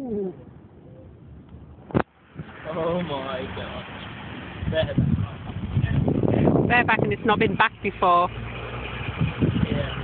Oh my god. Bareback. Bareback, and it's not been back before. Yeah.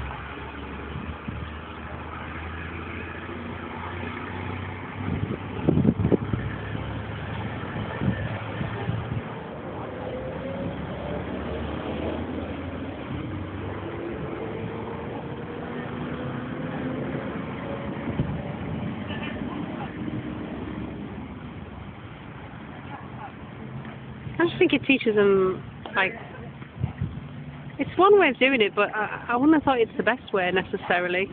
I just think it teaches them, like, it's one way of doing it, but I wouldn't have thought it's the best way necessarily.